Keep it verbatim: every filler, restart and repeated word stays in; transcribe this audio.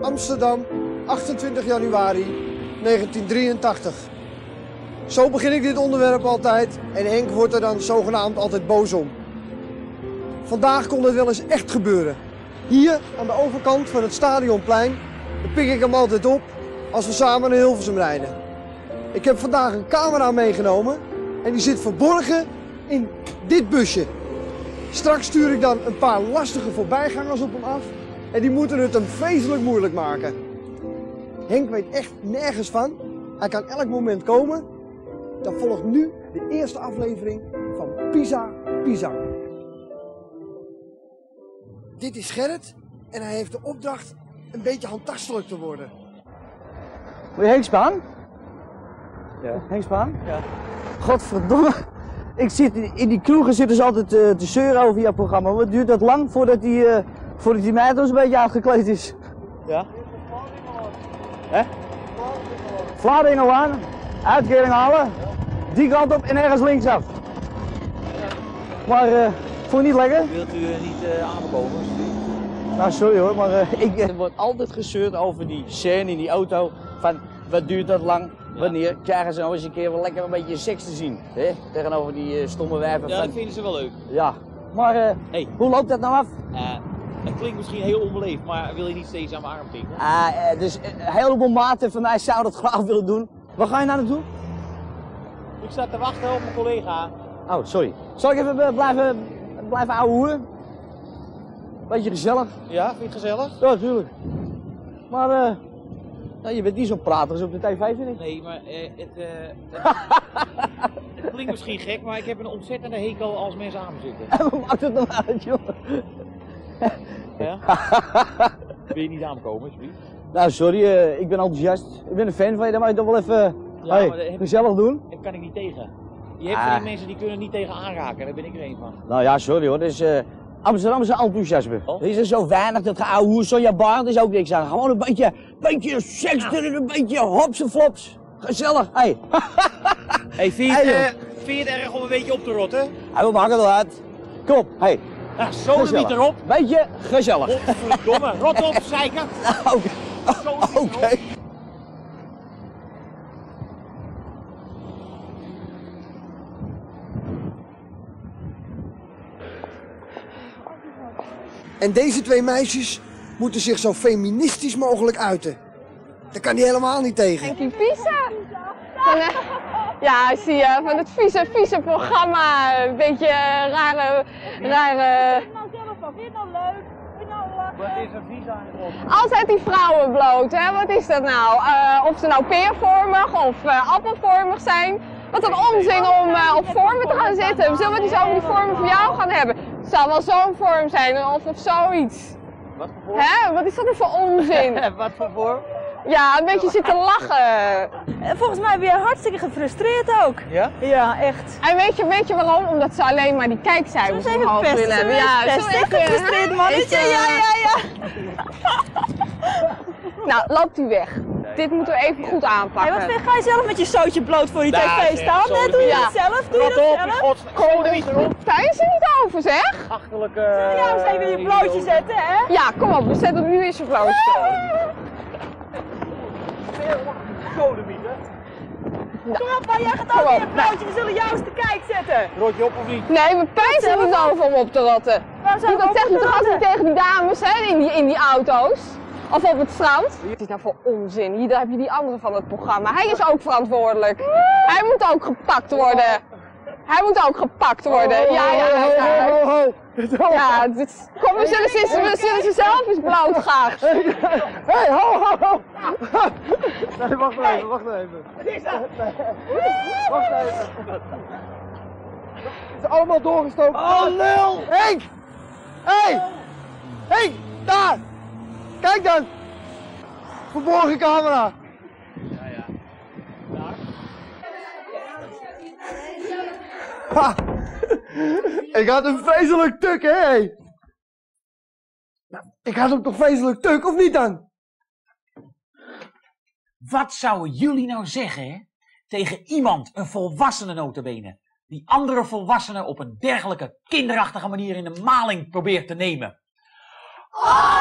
Amsterdam, achtentwintig januari negentiendrieëntachtig. Zo begin ik dit onderwerp altijd en Henk wordt er dan zogenaamd altijd boos om. Vandaag kon het wel eens echt gebeuren. Hier aan de overkant van het Stadionplein pik ik hem altijd op als we samen naar Hilversum rijden. Ik heb vandaag een camera meegenomen en die zit verborgen in dit busje. Straks stuur ik dan een paar lastige voorbijgangers op hem af en die moeten het hem vreselijk moeilijk maken. Henk weet echt nergens van. Hij kan elk moment komen. Dan volgt nu de eerste aflevering van Pisa Pisa. Dit is Gerrit en hij heeft de opdracht een beetje handtastelijk te worden. Wil je Henk Spaan? Ja. Henk Spaan? Ja. Godverdomme. Ik zit in die kroegen zitten ze altijd uh, te zeuren over jouw programma. Wat duurt dat lang voordat die, uh, voordat die meid ons een beetje uitgekleed is? Ja. Hè? Vlaardingen aan, uitkering halen, die kant op en ergens linksaf. Maar uh, vond je niet lekker? Wilt u uh, niet uh, aankomen? Nou sorry hoor, maar uh, ik... Uh... Er wordt altijd gezeurd over die scène in die auto. Van wat duurt dat lang? Ja. Wanneer krijgen ze nou eens een keer wel lekker een beetje seks te zien? Hè? Tegenover die uh, stomme wijven. Ja, van... dat vinden ze wel leuk. Ja. Maar uh, hey. hoe loopt dat nou af? Uh, het klinkt misschien heel onbeleefd, maar wil je niet steeds aan mijn arm tikken? Ah, uh, dus uh, een heleboel maten van mij zouden dat graag willen doen. Waar ga je nou naartoe? Ik sta te wachten op mijn collega. Oh, sorry. Zal ik even uh, blijven, blijven ouwehoeren? Beetje gezellig. Ja, vind je het gezellig? Ja, natuurlijk. Maar uh, nou, je bent niet zo'n prater als op de tv, vind ik. Nee, maar uh, het, uh, het, het klinkt misschien gek, maar ik heb een ontzettende hekel als mensen aan me zitten. En wat maakt het nou uit, jongen? Ja? Wil je niet aankomen, alsjeblieft? Nou, sorry, uh, ik ben enthousiast. Ik ben een fan van je, dan mag je toch wel even uh, ja, hey, maar heb, gezellig doen. Dat kan ik niet tegen. Je hebt ah. van die mensen die kunnen niet tegen aanraken, daar ben ik er een van. Nou ja, sorry hoor, dus uh, Amsterdamse enthousiasme. Oh? Er is er zo weinig, dat geouwe Sonja Barend is ook niks aan. Gewoon een beetje, beetje seks erin, een beetje hops en flops. Gezellig, hey. Hey, vind je, het, hey, uh, vind je het erg om een beetje op te rotten? Hij we maken het uit. Kom op, hey. Ja, zo niet erop. Beetje gezellig. Godverdomme, rot op, zeiker. Oké. Oké. Okay. En deze twee meisjes moeten zich zo feministisch mogelijk uiten. Daar kan hij helemaal niet tegen. Henkie Pisa. Van, uh, ja, zie je, van het vieze, vieze programma. Een beetje rare, rare... Vind nou zelf van, vind nou leuk? Vind nou... Uh, Wat is er vies aan het Altijd die vrouwen bloot, hè? Wat is dat nou? Uh, of ze nou peervormig of uh, appelvormig zijn. Wat een onzin om uh, op vormen te gaan zitten. We zullen het eens over die vormen voor jou gaan hebben. Het zou wel zo'n vorm zijn of, of zoiets. Wat voor vorm? Hè? Wat is dat nou voor onzin? Wat voor vorm? Ja, een beetje zitten lachen. volgens mij ben je hartstikke gefrustreerd ook. Ja? Ja, echt. En weet je, weet je waarom? Omdat ze alleen maar die kijkcijfers omhoog willen hebben. Ja, zo even gefrustreerd mannetje. Ja, ja, ja. Nou, loopt u weg. Dit moeten we even goed aanpakken. Hey, wat vind, ga je zelf met je zootje bloot voor die Daar, tv staan? Nee, doe je ja. dat zelf? Doe je dat zelf? Kom er niet erop. Zijn ze niet over, zeg? Achterlijke... Zullen jou eens even je blootje zetten, hè? Ja, kom op, we zetten hem nu in zijn blootje. Kom op, man, jij gaat ook in je blootje. We zullen jou eens te kijk zetten. Rot je op of niet? Nee, we pijnsen er niet over om op te rotten. Doe dat zegt u toch altijd tegen die dames, hè, in die, in die auto's? Of op het strand? Wat is nou voor onzin? Hier heb je die andere van het programma. Hij is ook verantwoordelijk. Hij moet ook gepakt worden. Hij moet ook gepakt worden. Ja, ja, ja. Ja, dit... Kom, we zullen, ze, we zullen ze zelf eens bloot gaan. Hé, ho, ho, ho. Nee, wacht even, wacht even. Wat is dat? Wacht even. Het is allemaal doorgestoken. Oh, lul! Henk! Hé! Hey. Henk, daar! Kijk dan! Verborgen camera! Ja, ja. Daar. Ha! Ik had een vreselijk tuk, hè? Nou, ik had hem toch vreselijk tuk, of niet dan? Wat zouden jullie nou zeggen, hè? Tegen iemand, een volwassene nota bene, die andere volwassenen op een dergelijke kinderachtige manier in de maling probeert te nemen? Ah!